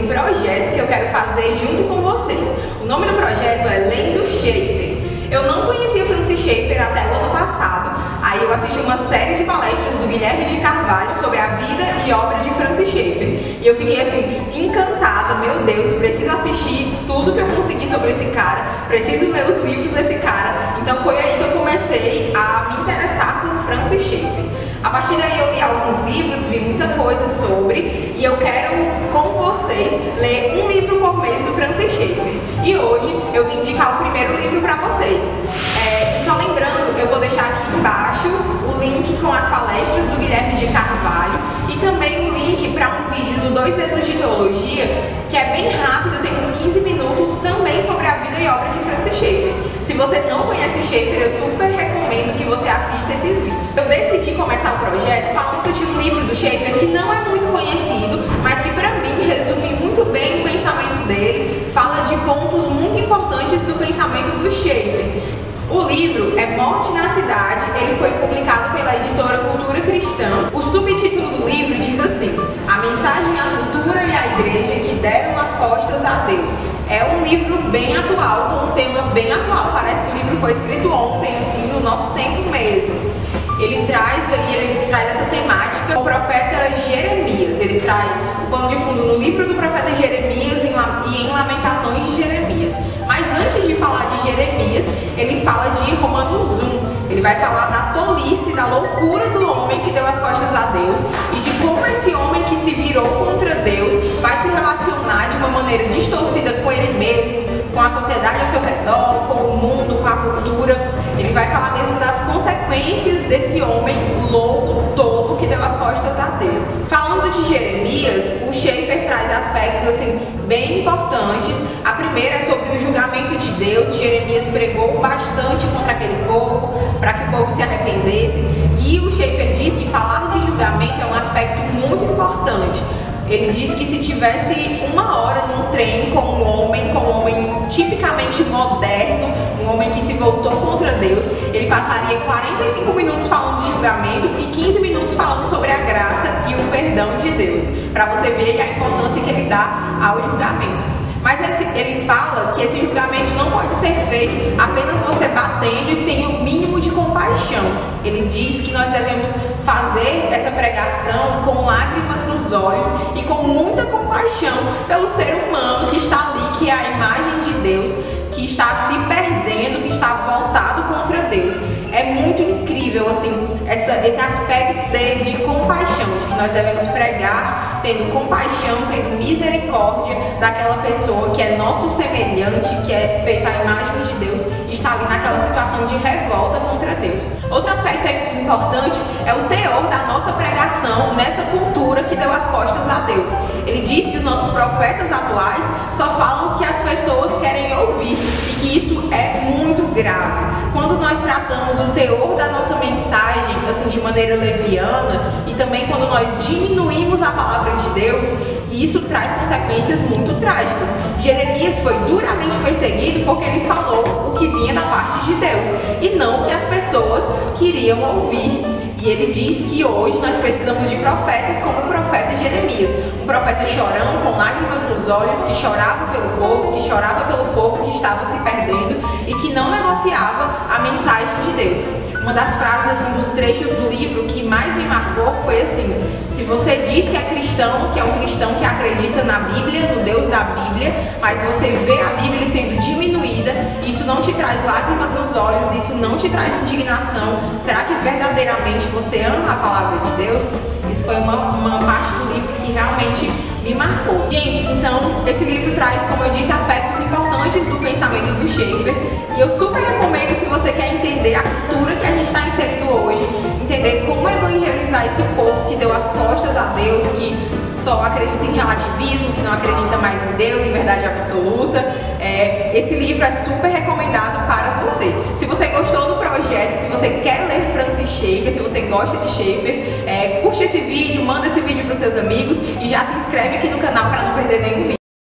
um projeto que eu quero fazer junto com vocês. O nome do projeto é Lendo Schaeffer. Eu não conhecia Francis Schaeffer até o ano passado, aí eu assisti uma série de palestras do Guilherme de Carvalho sobre a vida e obra de Francis Schaeffer. E eu fiquei assim, encantada, meu Deus, preciso assistir tudo que eu consegui sobre esse cara, preciso ler os livros desse cara. Então foi aí que eu comecei a me interessar por Francis Schaeffer. A partir daí eu li alguns livros, vi muita coisa sobre, e eu quero com vocês ler um livro por mês do Francis Schaeffer. E hoje eu vim indicar o primeiro livro para vocês. Só lembrando, eu vou deixar aqui embaixo o link com as palestras do Guilherme de Carvalho e também o link para um vídeo do 2 anos de teologia, que é bem rápido, tem uns 15 minutos, também sobre a vida e obra de Francis Schaeffer. Se você não conhece Schaeffer, eu super recomendo que você assista esses vídeos. Eu decidi começar o projeto falando de um livro do Schaeffer que não é muito conhecido, mas que para mim resume muito bem o pensamento dele, fala de pontos muito importantes do pensamento do Schaeffer. O livro é Morte na Cidade, ele foi publicado pela editora Cultura Cristã. O subtítulo do livro diz assim: A mensagem à cultura e à igreja que deram as costas a Deus. É um livro bem atual, com um tema bem atual. Parece que o livro foi escrito ontem, assim, no nosso tempo mesmo. Ele traz essa temática com o profeta Jeremias. Ele traz o pano de fundo no livro do profeta Jeremias e em Lamentações de Jeremias. Mas antes de falar de Jeremias, ele fala de Romanos 1. Ele vai falar da tolice, da loucura do homem que deu as costas a Deus e de como esse homem que se virou contra Deus vai se relacionar de uma maneira distorcida com ele mesmo, com a sociedade ao seu redor, com o mundo, com a cultura. Ele vai falar mesmo das consequências desse homem louco, tolo, que deu as costas a Deus. Falando de Jeremias, o Schaeffer traz aspectos assim bem importantes. A primeira é sobre o julgamento de Deus. Jeremias pregou bastante contra aquele povo, para que o povo se arrependesse. E o Schaeffer diz que falar de julgamento é um aspecto muito importante. Ele diz que se tivesse uma hora num trem com um homem tipicamente moderno, um homem que se voltou contra Deus, ele passaria 45 minutos falando de julgamento e 15 minutos falando sobre a graça e o perdão de Deus, para você ver a importância que ele dá ao julgamento. Mas ele fala que esse julgamento não pode ser feito apenas você batendo e sem o mínimo de compaixão. Ele diz que nós devemos fazer essa pregação com lágrimas nos olhos e com muita compaixão pelo ser humano que está ali, que é a imagem de Deus, que está se perdendo, que está voltado contra Deus. É muito incrível assim, esse aspecto dele de compaixão, de que nós devemos pregar tendo compaixão, tendo misericórdia daquela pessoa que é nosso semelhante, que é feita à imagem de Deus e está ali naquela situação de revolta contra Deus. Outro aspecto importante é o teor da nossa pregação nessa cultura que deu as costas a Deus. Ele diz que os nossos profetas atuais só falam o que as pessoas querem ouvir e que isso é muito grave. Quando nós tratamos o teor da nossa mensagem assim de maneira leviana e também quando nós diminuímos a palavra de Deus, isso traz consequências muito trágicas. Jeremias foi duramente perseguido porque ele falou o que vinha da parte de Deus e não o que as pessoas queriam ouvir. E ele diz que hoje nós precisamos de profetas como o profeta Jeremias, um profeta chorão, com lágrimas nos olhos, que chorava pelo povo que estava se perdendo e que não negociava a mensagem de Deus. Uma das frases assim, dos trechos do livro que mais me marcou foi assim: se você diz que é cristão, que é um cristão que acredita na Bíblia, no Deus da Bíblia, mas você vê a Bíblia sendo diminuída, isso não te traz lágrimas nos olhos, isso não te traz indignação, será que verdadeiramente você ama a palavra de Deus? Isso foi uma parte do livro que realmente me marcou. Gente, então esse livro traz, como eu disse, aspectos importantes do pensamento do Schaeffer e eu super recomendo, se você quer entender a cultura que a gente está inserindo hoje, entender como evangelizar esse povo que deu as costas a Deus, que só acredita em relativismo, que não acredita mais em Deus, em verdade absoluta. Esse livro é super recomendado para você. Se você gostou do projeto, se você quer ler Francis Schaeffer, se você gosta de Schaeffer, curte esse vídeo, manda esse vídeo para os seus amigos e já se inscreve aqui no canal para não perder nenhum vídeo.